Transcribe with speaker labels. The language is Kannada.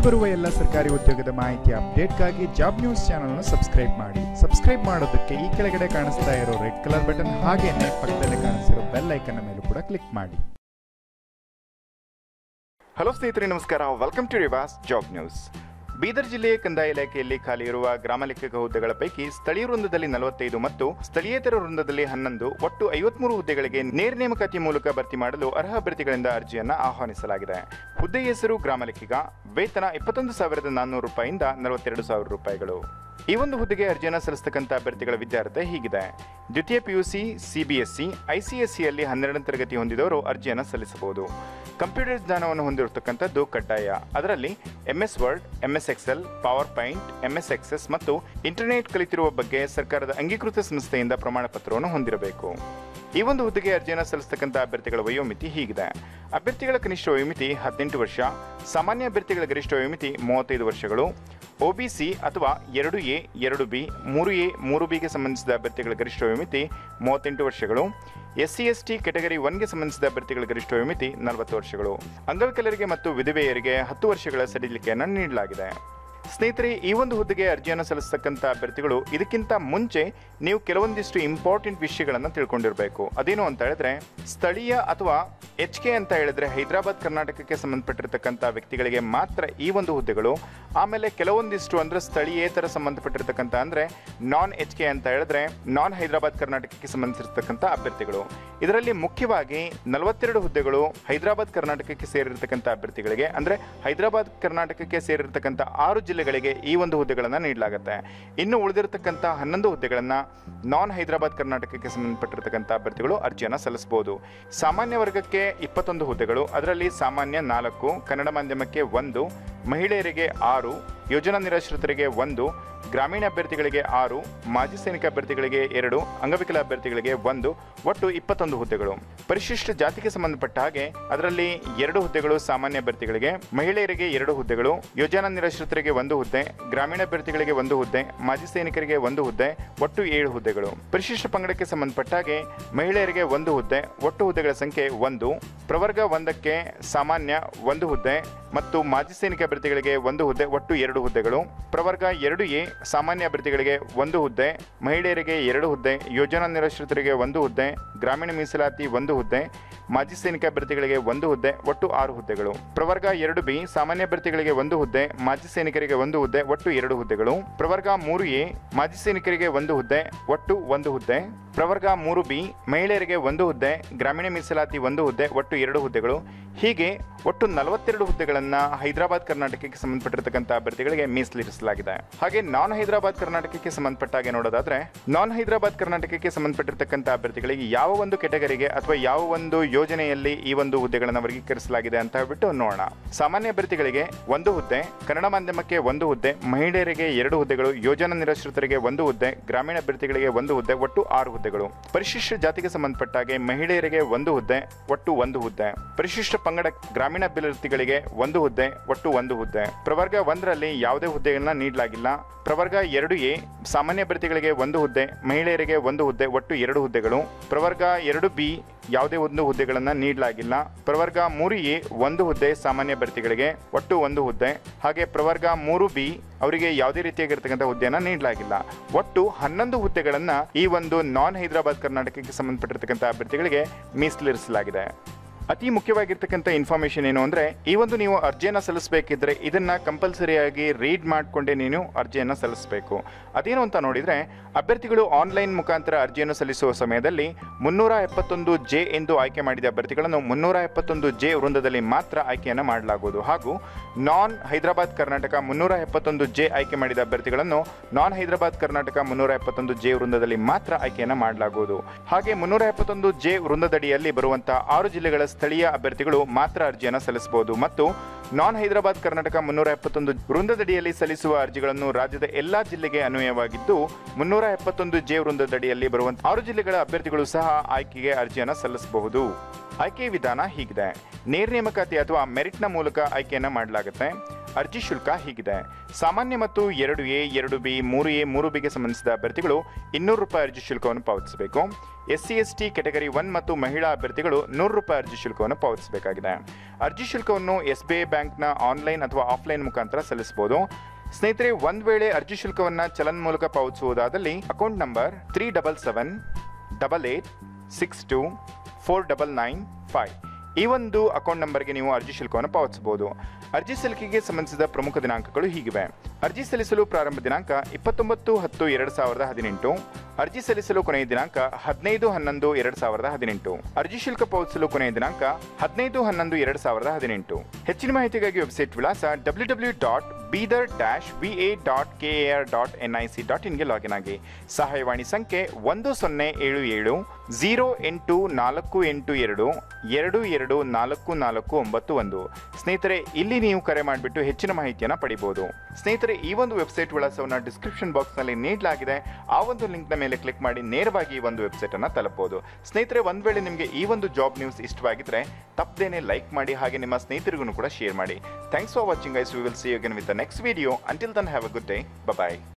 Speaker 1: ರಾಜ್ಯದಲ್ಲಿ ಬರುವ ಎಲ್ಲ ಸರ್ಕಾರಿ ಉದ್ಯೋಗದ ಮಾಹಿತಿ ಅಪ್ಡೇಟ್ಗಾಗಿ ಜಾಬ್ ನ್ಯೂಸ್ ಚಾನೆಲ್ ಅನ್ನು ಸಬ್ಸ್ಕ್ರೈಬ್ ಮಾಡಿ. ಸಬ್ಸ್ಕ್ರೈಬ್ ಮಾಡೋದಕ್ಕೆ ಈ ಕೆಳಗಡೆ ಕಾಣಿಸ್ತಾ ಇರೋ ರೆಡ್ ಕಲರ್ ಬಟನ್ ಹಾಗೇನೆ ಪಕ್ಕದಲ್ಲಿ ಕಾಣಿಸಿರೋ ಬೆಲ್ ಐಕನ್ ಮೇಲೂ ಕೂಡ ಕ್ಲಿಕ್ ಮಾಡಿ.
Speaker 2: ಹಲೋ ಸ್ನೇಹಿತರೆ, ನಮಸ್ಕಾರ. Welcome to Rivas job news. Bidar ಜಿಲ್ಲೆಯ ಕಂದಾಯ ಇಲಾಖೆಯಲ್ಲಿ ಖಾಲಿ ಇರುವ ಗ್ರಾಮ ಲೆಕ್ಕಕ ಹುದ್ದೆಗಳ ಪೈಕಿ ಸ್ಥಳೀಯ ವೃಂದದಲ್ಲಿ 45 ಮತ್ತು ಸ್ಥಳೀಯೇತರ ವೃಂದದಲ್ಲಿ 11 ಒಟ್ಟು 53 ಹುದ್ದೆಗಳಿಗೆ ನೇರ ನೇಮಕಾತಿ ಮೂಲಕ ಭರ್ತಿ ಮಾಡಲು ಅರ್ಹ ಅಭ್ಯರ್ಥಿಗಳಿಂದ ಅರ್ಜಿಯನ್ನು ಆಹ್ವಾನಿಸಲಾಗಿದೆ. ಹುದ್ದೆಯ ಹೆಸರು ಗ್ರಾಮ ಲೆಕ್ಕಿಗ. ವೇತನ 21,400 ರೂಪಾಯಿಯಿಂದ 42,000 ರೂಪಾಯಿಗಳು. ಈ ಒಂದು ಹುದ್ದೆಗೆ ಅರ್ಜಿಯನ್ನು ಸಲ್ಲಿಸತಕ್ಕಂಥ ಅಭ್ಯರ್ಥಿಗಳ ವಿದ್ಯಾರ್ಥಿ ಹೀಗಿದೆ: ದ್ವಿತೀಯ PUC, CBSE, ICSEಯಲ್ಲಿ 12ನೇ ತರಗತಿ ಹೊಂದಿದವರು ಅರ್ಜಿಯನ್ನು ಸಲ್ಲಿಸಬಹುದು. ಕಂಪ್ಯೂಟರ್ ಜ್ಞಾನವನ್ನು ಹೊಂದಿರತಕ್ಕಂಥದ್ದು ಕಡ್ಡಾಯ. ಅದರಲ್ಲಿ MS Word, MS Excel, PowerPoint, MS Access ಮತ್ತು ಇಂಟರ್ನೆಟ್ ಕಲಿತಿರುವ ಬಗ್ಗೆ ಸರ್ಕಾರದ ಅಂಗೀಕೃತ ಸಂಸ್ಥೆಯಿಂದ ಪ್ರಮಾಣ ಪತ್ರವನ್ನು ಹೊಂದಿರಬೇಕು. ಈ ಒಂದು ಹುದ್ದೆಗೆ ಅರ್ಜಿಯನ್ನು ಸಲ್ಲಿಸತಕ್ಕಂಥ ಅಭ್ಯರ್ಥಿಗಳ ವಯೋಮಿತಿ ಹೀಗಿದೆ: ಅಭ್ಯರ್ಥಿಗಳ ಕನಿಷ್ಠ ವಯೋಮಿತಿ 18 ವರ್ಷ, ಸಾಮಾನ್ಯ ಅಭ್ಯರ್ಥಿಗಳ ಗರಿಷ್ಠ ವಯೋಮಿತಿ 35 ವರ್ಷಗಳು, OBC ಅಥವಾ 2A, 2B, 3A, 3Bಗೆ ಸಂಬಂಧಿಸಿದ ಅಭ್ಯರ್ಥಿಗಳ ಗರಿಷ್ಠ ವಯೋಮಿತಿ 38 ವರ್ಷಗಳು, SC ST ಕೆಟಗರಿ 1ಗೆ ಸಂಬಂಧಿಸಿದ ಅಭ್ಯರ್ಥಿಗಳ ಗರಿಷ್ಠ ವಯೋಮಿತಿ 40 ವರ್ಷಗಳು. ಅಂಗವಿಕಲರಿಗೆ ಮತ್ತು ವಿಧವೆಯರಿಗೆ 10 ವರ್ಷಗಳ ಸಡಿಲಿಕೆಯನ್ನು ನೀಡಲಾಗಿದೆ. ಸ್ನೇಹಿತರೆ, ಈ ಒಂದು ಹುದ್ದೆಗೆ ಅರ್ಜಿಯನ್ನು ಸಲ್ಲಿಸತಕ್ಕಂಥ ಅಭ್ಯರ್ಥಿಗಳು ಇದಕ್ಕಿಂತ ಮುಂಚೆ ನೀವು ಕೆಲವೊಂದಿಷ್ಟು ಇಂಪಾರ್ಟೆಂಟ್ ವಿಷಯಗಳನ್ನು ತಿಳ್ಕೊಂಡಿರಬೇಕು. ಅದೇನು ಅಂತ ಹೇಳಿದ್ರೆ, ಸ್ಥಳೀಯ ಅಥವಾ HK ಅಂತ ಹೇಳಿದ್ರೆ ಹೈದರಾಬಾದ್ ಕರ್ನಾಟಕಕ್ಕೆ ಸಂಬಂಧಪಟ್ಟಿರ್ತಕ್ಕಂಥ ವ್ಯಕ್ತಿಗಳಿಗೆ ಮಾತ್ರ ಈ ಒಂದು ಹುದ್ದೆಗಳು. ಆಮೇಲೆ ಕೆಲವೊಂದಿಷ್ಟು ಅಂದ್ರೆ ಸ್ಥಳೀಯೇತರ ಸಂಬಂಧಪಟ್ಟಿರ್ತಕ್ಕಂಥ ಅಂದ್ರೆ ನಾನ್ HK ಅಂತ ಹೇಳಿದ್ರೆ ನಾನ್ ಹೈದರಾಬಾದ್ ಕರ್ನಾಟಕಕ್ಕೆ ಸಂಬಂಧಿಸಿರ್ತಕ್ಕಂಥ ಅಭ್ಯರ್ಥಿಗಳು. ಇದರಲ್ಲಿ ಮುಖ್ಯವಾಗಿ 42 ಹುದ್ದೆಗಳು ಹೈದರಾಬಾದ್ ಕರ್ನಾಟಕಕ್ಕೆ ಸೇರಿರ್ತಕ್ಕಂಥ ಅಭ್ಯರ್ಥಿಗಳಿಗೆ, ಅಂದ್ರೆ ಹೈದರಾಬಾದ್ ಕರ್ನಾಟಕಕ್ಕೆ ಸೇರಿರ್ತಕ್ಕಂಥ 6 ಜಿಲ್ಲೆಗಳಿಗೆ ಈ ಒಂದು ಹುದ್ದೆಗಳನ್ನು ನೀಡಲಾಗುತ್ತೆ. ಇನ್ನು ಉಳಿದಿರತಕ್ಕಂಥ 11 ಹುದ್ದೆಗಳನ್ನು ನಾನ್ ಹೈದರಾಬಾದ್ ಕರ್ನಾಟಕಕ್ಕೆ ಸಂಬಂಧಪಟ್ಟಿರ್ತಕ್ಕಂಥ ಅಭ್ಯರ್ಥಿಗಳು ಅರ್ಜಿಯನ್ನು ಸಲ್ಲಿಸಬಹುದು. ಸಾಮಾನ್ಯ ವರ್ಗಕ್ಕೆ 21 ಹುದ್ದೆಗಳು, ಅದರಲ್ಲಿ ಸಾಮಾನ್ಯ 4, ಕನ್ನಡ ಮಾಧ್ಯಮಕ್ಕೆ 1, ಮಹಿಳೆಯರಿಗೆ 6, ಯೋಜನಾ ನಿರಾಶ್ರಿತರಿಗೆ 1, ಗ್ರಾಮೀಣ ಅಭ್ಯರ್ಥಿಗಳಿಗೆ 6, ಮಾಜಿ ಸೈನಿಕ ಅಭ್ಯರ್ಥಿಗಳಿಗೆ 2, ಅಂಗವಿಕಲ ಅಭ್ಯರ್ಥಿಗಳಿಗೆ 1, ಒಟ್ಟು 21 ಹುದ್ದೆಗಳು. ಪರಿಶಿಷ್ಟ ಜಾತಿಗೆ ಸಂಬಂಧಪಟ್ಟ ಹಾಗೆ ಅದರಲ್ಲಿ 2 ಹುದ್ದೆಗಳು ಸಾಮಾನ್ಯ ಅಭ್ಯರ್ಥಿಗಳಿಗೆ, ಮಹಿಳೆಯರಿಗೆ 2 ಹುದ್ದೆಗಳು, ಯೋಜನಾ ನಿರಾಶ್ರಿತರಿಗೆ 1 ಹುದ್ದೆ, ಗ್ರಾಮೀಣ ಅಭ್ಯರ್ಥಿಗಳಿಗೆ 1 ಹುದ್ದೆ, ಮಾಜಿ ಸೈನಿಕರಿಗೆ 1 ಹುದ್ದೆ, ಒಟ್ಟು 7 ಹುದ್ದೆಗಳು. ಪರಿಶಿಷ್ಟ ಪಂಗಡಕ್ಕೆ ಸಂಬಂಧಪಟ್ಟ ಹಾಗೆ ಮಹಿಳೆಯರಿಗೆ 1 ಹುದ್ದೆ, ಒಟ್ಟು ಹುದ್ದೆಗಳ ಸಂಖ್ಯೆ 1, ಪ್ರವರ್ಗ 1ಕ್ಕೆ ಸಾಮಾನ್ಯ 1 ಹುದ್ದೆ ಮತ್ತು ಮಾಜಿ ಸೈನಿಕ ಅಭ್ಯರ್ಥಿಗಳಿಗೆ 1 ಹುದ್ದೆ, ಒಟ್ಟು 2 ಹುದ್ದೆಗಳು. ಪ್ರವರ್ಗ 2A ಸಾಮಾನ್ಯ ಅಭ್ಯರ್ಥಿಗಳಿಗೆ 1 ಹುದ್ದೆ, ಮಹಿಳೆಯರಿಗೆ 2 ಹುದ್ದೆ, ಯೋಜನಾ ನಿರಾಶ್ರಿತರಿಗೆ 1 ಹುದ್ದೆ, ಗ್ರಾಮೀಣ ಮೀಸಲಾತಿ 1 ಹುದ್ದೆ, ಮಾಜಿ ಸೈನಿಕ ಅಭ್ಯರ್ಥಿಗಳಿಗೆ 1 ಹುದ್ದೆ, ಒಟ್ಟು 6 ಹುದ್ದೆಗಳು. ಪ್ರವರ್ಗ 2B ಸಾಮಾನ್ಯ ಅಭ್ಯರ್ಥಿಗಳಿಗೆ 1 ಹುದ್ದೆ, ಮಾಜಿ ಸೈನಿಕರಿಗೆ 1 ಹುದ್ದೆ, ಒಟ್ಟು 2 ಹುದ್ದೆಗಳು. ಪ್ರವರ್ಗ 3A ಮಾಜಿ ಸೈನಿಕರಿಗೆ 1 ಹುದ್ದೆ, ಒಟ್ಟು 1 ಹುದ್ದೆ. ಪ್ರವರ್ಗ 3B ಮಹಿಳೆಯರಿಗೆ 1 ಹುದ್ದೆ, ಗ್ರಾಮೀಣ ಮೀಸಲಾತಿ 1 ಹುದ್ದೆ, ಒಟ್ಟು 2 ಹುದ್ದೆಗಳು. ಹೀಗೆ ಒಟ್ಟು 42 ಹುದ್ದೆಗಳನ್ನು ಹೈದರಾಬಾದ್ ಕರ್ನಾಟಕಕ್ಕೆ ಸಂಬಂಧಪಟ್ಟಿರ್ತಕ್ಕಂಥ ಅಭ್ಯರ್ಥಿಗಳಿಗೆ ಮೀಸಲಿರಿಸಲಾಗಿದೆ. ಹಾಗೆ ನಾನ್ ಹೈದರಾಬಾದ್ ಕರ್ನಾಟಕಕ್ಕೆ ಸಂಬಂಧಪಟ್ಟ ಹಾಗೆ ನೋಡೋದಾದ್ರೆ, ನಾನ್ ಹೈದರಾಬಾದ್ ಕರ್ನಾಟಕಕ್ಕೆ ಸಂಬಂಧಪಟ್ಟಿರ್ತಕ್ಕಂಥ ಅಭ್ಯರ್ಥಿಗಳಿಗೆ ಯಾವ ಒಂದು ಕೆಟಗರಿಗೆ ಅಥವಾ ಯಾವ ಒಂದು ಯೋಜನೆಯಲ್ಲಿ ಈ ಒಂದು ಹುದ್ದೆಗಳನ್ನು ವರ್ಗೀಕರಿಸಲಾಗಿದೆ ಅಂತ ಹೇಳ್ಬಿಟ್ಟು ನೋಡೋಣ. ಸಾಮಾನ್ಯ ಅಭ್ಯರ್ಥಿಗಳಿಗೆ 1 ಹುದ್ದೆ, ಕನ್ನಡ ಮಾಧ್ಯಮಕ್ಕೆ 1 ಹುದ್ದೆ, ಮಹಿಳೆಯರಿಗೆ 2 ಹುದ್ದೆಗಳು, ಯೋಜನಾ ನಿರಾಶ್ರಿತರಿಗೆ 1 ಹುದ್ದೆ, ಗ್ರಾಮೀಣ ಅಭ್ಯರ್ಥಿಗಳಿಗೆ 1 ಹುದ್ದೆ, ಒಟ್ಟು 6 ಹುದ್ದೆಗಳು. ಪರಿಶಿಷ್ಟ ಜಾತಿಗೆ ಸಂಬಂಧಪಟ್ಟ ಹಾಗೆ ಮಹಿಳೆಯರಿಗೆ 1 ಹುದ್ದೆ, ಒಟ್ಟು 1 ಹುದ್ದೆ. ಪರಿಶಿಷ್ಟ ಪಂಗಡ ಗ್ರಾಮೀಣ ಅಭ್ಯರ್ಥಿಗಳಿಗೆ 1 ಹುದ್ದೆ, ಒಟ್ಟು 1 ಹುದ್ದೆ. ಪ್ರವರ್ಗ 1ರಲ್ಲಿ ಯಾವುದೇ ಹುದ್ದೆಗಳನ್ನ ನೀಡಲಾಗಿಲ್ಲ. ಪ್ರವರ್ಗ 2A ಸಾಮಾನ್ಯ ಅಭ್ಯರ್ಥಿಗಳಿಗೆ 1 ಹುದ್ದೆ, ಮಹಿಳೆಯರಿಗೆ 1 ಹುದ್ದೆ, ಒಟ್ಟು 2 ಹುದ್ದೆಗಳು. ಪ್ರವರ್ಗ 2B ಯಾವುದೇ 1 ಹುದ್ದೆಗಳನ್ನು ನೀಡಲಾಗಿಲ್ಲ. ಪ್ರವರ್ಗ 3A 1 ಹುದ್ದೆ ಸಾಮಾನ್ಯ ಅಭ್ಯರ್ಥಿಗಳಿಗೆ, ಒಟ್ಟು 1 ಹುದ್ದೆ. ಹಾಗೆ ಪ್ರವರ್ಗ 3B ಅವರಿಗೆ ಯಾವುದೇ ರೀತಿಯಾಗಿರ್ತಕ್ಕಂಥ ಹುದ್ದೆಯನ್ನು ನೀಡಲಾಗಿಲ್ಲ. ಒಟ್ಟು 11 ಹುದ್ದೆಗಳನ್ನು ಈ ಒಂದು ನಾನ್ ಹೈದರಾಬಾದ್ ಕರ್ನಾಟಕಕ್ಕೆ ಸಂಬಂಧಪಟ್ಟಿರ್ತಕ್ಕಂಥ ಅಭ್ಯರ್ಥಿಗಳಿಗೆ ಮೀಸಲಿರಿಸಲಾಗಿದೆ. ಅತಿ ಮುಖ್ಯವಾಗಿರ್ತಕ್ಕಂಥ ಇನ್ಫಾರ್ಮೇಷನ್ ಏನು ಅಂದರೆ, ಈ ಒಂದು ನೀವು ಅರ್ಜಿಯನ್ನು ಸಲ್ಲಿಸಬೇಕಿದ್ರೆ ಇದನ್ನು ಕಂಪಲ್ಸರಿಯಾಗಿ ರೀಡ್ ಮಾಡಿಕೊಂಡೇ ನೀನು ಅರ್ಜಿಯನ್ನು ಸಲ್ಲಿಸಬೇಕು. ಅದೇನು ಅಂತ ನೋಡಿದರೆ, ಅಭ್ಯರ್ಥಿಗಳು ಆನ್ಲೈನ್ ಮುಖಾಂತರ ಅರ್ಜಿಯನ್ನು ಸಲ್ಲಿಸುವ ಸಮಯದಲ್ಲಿ 371J ಎಂದು ಆಯ್ಕೆ ಮಾಡಿದ ಅಭ್ಯರ್ಥಿಗಳನ್ನು 371J ವೃಂದದಲ್ಲಿ ಮಾತ್ರ ಆಯ್ಕೆಯನ್ನು ಮಾಡಲಾಗುವುದು. ಹಾಗೂ ನಾನ್ ಹೈದರಾಬಾದ್ ಕರ್ನಾಟಕ 371J ಆಯ್ಕೆ ಮಾಡಿದ ಅಭ್ಯರ್ಥಿಗಳನ್ನು ನಾನ್ ಹೈದರಾಬಾದ್ ಕರ್ನಾಟಕ 371J ವೃಂದದಲ್ಲಿ ಮಾತ್ರ ಆಯ್ಕೆಯನ್ನು ಮಾಡಲಾಗುವುದು. ಹಾಗೆ 371J ವೃಂದದಡಿಯಲ್ಲಿ ಬರುವಂತಹ 6 ಜಿಲ್ಲೆಗಳ ಸ್ಥಳೀಯ ಅಭ್ಯರ್ಥಿಗಳು ಮಾತ್ರ ಅರ್ಜಿಯನ್ನು ಸಲ್ಲಿಸಬಹುದು ಮತ್ತು ನಾನ್ ಹೈದರಾಬಾದ್ ಕರ್ನಾಟಕ 371 ವೃಂದದಡಿಯಲ್ಲಿ ಸಲ್ಲಿಸುವ ಅರ್ಜಿಗಳನ್ನು ರಾಜ್ಯದ ಎಲ್ಲಾ ಜಿಲ್ಲೆಗೆ ಅನ್ವಯವಾಗಿದ್ದು 371J ವೃಂದದಡಿಯಲ್ಲಿ ಬರುವಂತಹ 6 ಜಿಲ್ಲೆಗಳ ಅಭ್ಯರ್ಥಿಗಳು ಸಹ ಆಯ್ಕೆಗೆ ಅರ್ಜಿಯನ್ನು ಸಲ್ಲಿಸಬಹುದು. ಆಯ್ಕೆ ವಿಧಾನ ಹೀಗಿದೆ: ನೇರ ನೇಮಕಾತಿ ಅಥವಾ ಮೆರಿಟ್ನ ಮೂಲಕ ಆಯ್ಕೆಯನ್ನು ಮಾಡಲಾಗುತ್ತೆ. ಅರ್ಜಿ ಶುಲ್ಕ ಹೀಗಿದೆ. ಸಾಮಾನ್ಯ ಮತ್ತು 2A, 2B, 3A, 3Bಗೆ ಸಂಬಂಧಿಸಿದ ಅಭ್ಯರ್ಥಿಗಳು ₹200 ಅರ್ಜಿ ಶುಲ್ಕವನ್ನು ಪಾವತಿಸಬೇಕು. SC/ST ಕೆಟಗರಿ 1 ಮತ್ತು ಮಹಿಳಾ ಅಭ್ಯರ್ಥಿಗಳು ₹100 ಅರ್ಜಿ ಶುಲ್ಕವನ್ನು ಪಾವತಿಸಬೇಕಾಗಿದೆ. ಅರ್ಜಿ ಶುಲ್ಕವನ್ನು SBI ಬ್ಯಾಂಕ್ನ ಆನ್ಲೈನ್ ಅಥವಾ ಆಫ್ಲೈನ್ ಮುಖಾಂತರ ಸಲ್ಲಿಸಬಹುದು. ಸ್ನೇಹಿತರೆ, ಒಂದು ವೇಳೆ ಅರ್ಜಿ ಶುಲ್ಕವನ್ನು ಚಲನ್ ಮೂಲಕ ಪಾವತಿಸುವುದಾದಲ್ಲಿ ಅಕೌಂಟ್ ನಂಬರ್ 37788624995 ಈ ಒಂದು ಅಕೌಂಟ್ ನಂಬರ್ಗೆ ನೀವು ಅರ್ಜಿ ಶುಲ್ಕವನ್ನು ಪಾವತಿಸಬಹುದು. ಅರ್ಜಿ ಸಲ್ಲಿಕೆಗೆ ಸಂಬಂಧಿಸಿದ ಪ್ರಮುಖ ದಿನಾಂಕಗಳು ಹೀಗಿವೆ. ಅರ್ಜಿ ಸಲ್ಲಿಸಲು ಪ್ರಾರಂಭ ದಿನಾಂಕ 29/10/2018. ಅರ್ಜಿ ಸಲ್ಲಿಸಲು ಕೊನೆಯ ದಿನಾಂಕ 15/11/2018. ಅರ್ಜಿ ಶುಲ್ಕ ಪಾವತಿಸಲು ಕೊನೆಯ ದಿನಾಂಕ 15/11/2018. ಹೆಚ್ಚಿನ ಮಾಹಿತಿಗಾಗಿ ವೆಬ್ಸೈಟ್ ವಿಳಾಸ www.bidar-va.kar.nic.in ಗೆ ಲಾಗಿನ್ ಆಗಿ. ಸಹಾಯವಾಣಿ ಸಂಖ್ಯೆ 1077 084822 224491. ಸ್ನೇಹಿತರೆ, ಇಲ್ಲಿ ನೀವು ಕರೆ ಮಾಡಿಬಿಟ್ಟು ಹೆಚ್ಚಿನ ಮಾಹಿತಿಯನ್ನು ಪಡಿಬಹುದು. ಸ್ನೇಹಿತರೆ, ಈ ಒಂದು ವೆಬ್ಸೈಟ್ ವಿಳಾಸವನ್ನು ಡಿಸ್ಕ್ರಿಪ್ಷನ್ ಬಾಕ್ಸ್ನಲ್ಲಿ ನೀಡಲಾಗಿದೆ. ಆ ಒಂದು ಲಿಂಕ್ನ ಮೇಲೆ ಕ್ಲಿಕ್ ಮಾಡಿ ನೇರವಾಗಿ ಈ ಒಂದು ವೆಬ್ಸೈಟ್ ಅನ್ನು ತಲುಪಬಹುದು. ಸ್ನೇಹಿತರೆ, ಒಂದು ವೇಳೆ ನಿಮಗೆ ಈ ಒಂದು ಜಾಬ್ ನ್ಯೂಸ್ ಇಷ್ಟವಾಗಿದ್ರೆ ತಪ್ಪದೇನೆ ಲೈಕ್ ಮಾಡಿ, ಹಾಗೆ ನಿಮ್ಮ ಸ್ನೇಹಿತರಿಗೂ ಕೂಡ ಶೇರ್ ಮಾಡಿ. Thanks for watching guys. We will see you again with the next video. Until then have a good day. By.